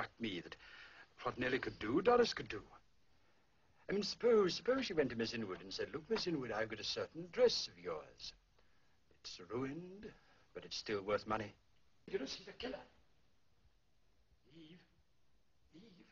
struck me that what Nellie could do, Doris could do. I mean, suppose she went to Miss Inwood and said, look, Miss Inwood, I've got a certain dress of yours. It's ruined, but it's still worth money. You know, she's a killer. Eve.